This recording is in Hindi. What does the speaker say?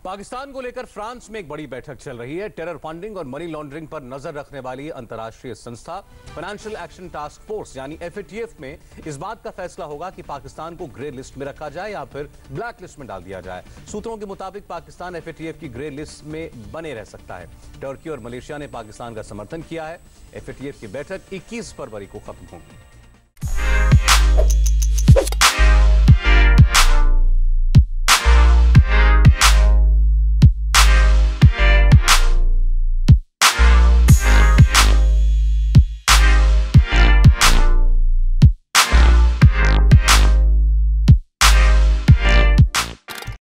पाकिस्तान को लेकर फ्रांस में एक बड़ी बैठक चल रही है। टेरर फंडिंग और मनी लॉन्ड्रिंग पर नजर रखने वाली अंतर्राष्ट्रीय संस्था फाइनेंशियल एक्शन टास्क फोर्स यानी FATF में इस बात का फैसला होगा कि पाकिस्तान को ग्रे लिस्ट में रखा जाए या फिर ब्लैक लिस्ट में डाल दिया जाए। सूत्रों के मुताबिक पाकिस्तान FATF की ग्रे लिस्ट में बने रह सकता है। टर्की और मलेशिया ने पाकिस्तान का समर्थन किया है। FATF की बैठक 21 फरवरी को खत्म होगी।